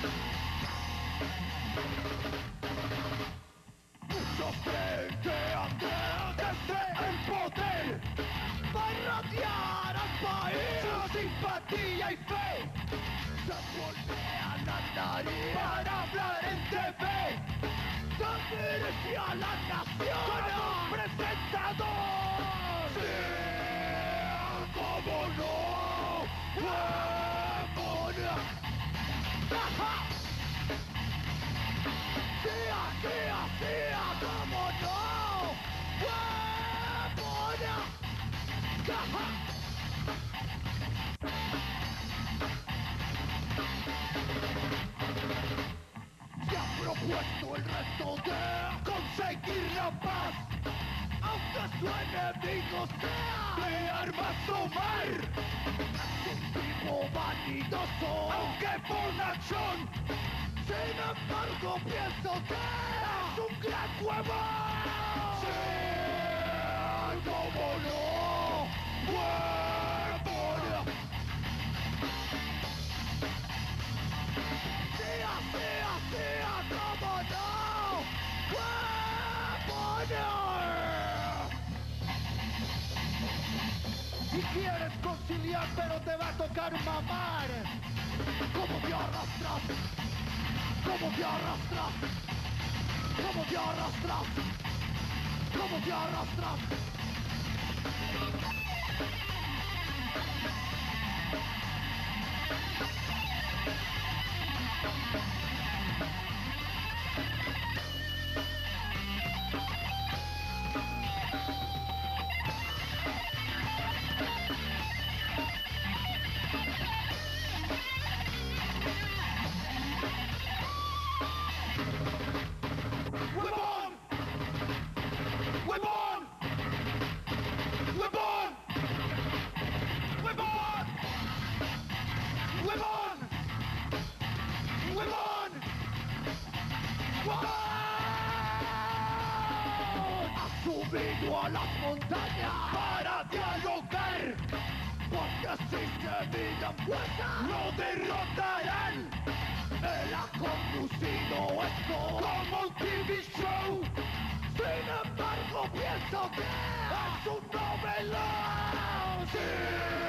Muchos creen que Andrea desde el poder va a irradiar al país su simpatía y fe. Se voltea la nariz para hablar en TV. Se dirige a la nación con un presentador. Sí, cómo no, huevona. ¡Sea, cómo no! ¡Huevona! Se ha propuesto el reto de conseguir la paz, aunque su enemigo sea de armas tomar. Es un tipo vanidoso, aunque bonachón. Sin embargo pienso que es un gran huevón. Sí, cómo no, huevón. Sea, cómo no, huevón. Si quieres conciliar pero te va a tocar mamar. ¿Cómo te arrastras? ¿Cómo te arrastras? ¿Cómo te arrastras? ¿Cómo te arrastras? Ha subido a las montañas para dialogar, porque si se miran fuerza lo derrotarán. Él ha conducido esto como un TV show. Sin embargo pienso que es un novelón. Sí.